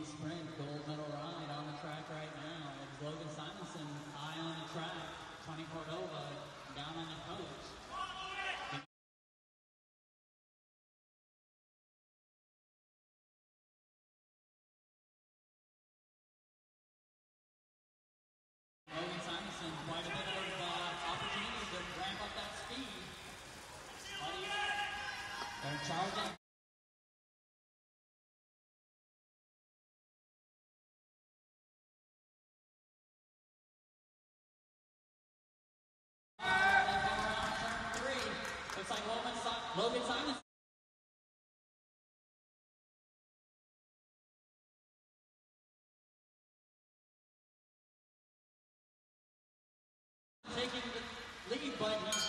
sprint gold medal ride on the track right now. It's Logan Simonson high on the track, Tony Cordova down on the coach. Logan Simonson, quite a bit of opportunity to ramp up that speed. They're charging. Looks like Logan Simonson. Taking the lead, but he's